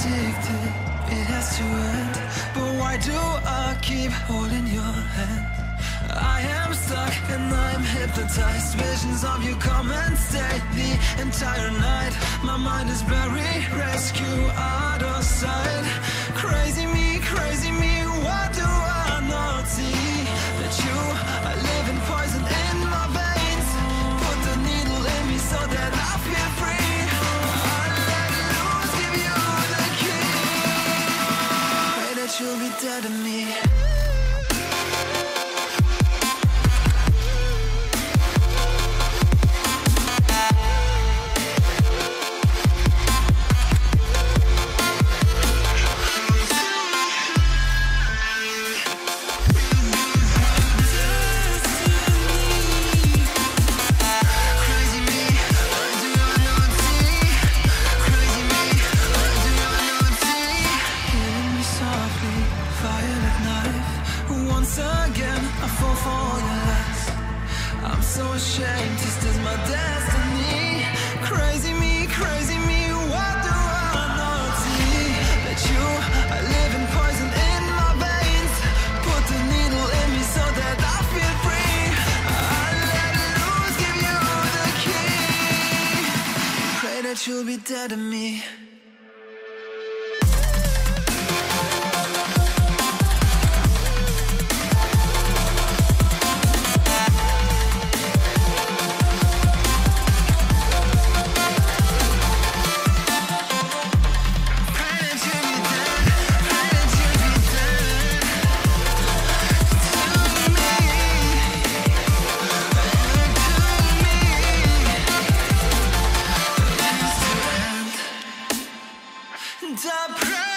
addicted, it has to end. But why do I keep holding your hand? I am stuck and I'm hypnotized. Visions of you come and stay the entire night. My mind is buried, rescue out of sight. Crazy me, what do I not see? That you are living poison in my veins. Put the needle in me so that I feel free. I'll let loose, give you the key. Pray that you'll be dead to me. Once again, I fall for your lies. I'm so ashamed, this is my destiny. Crazy me, what do I not see? That you are living poison in my veins. Put the needle in me so that I feel free. I'll let loose, give you the key. Pray that you'll be dead to me. The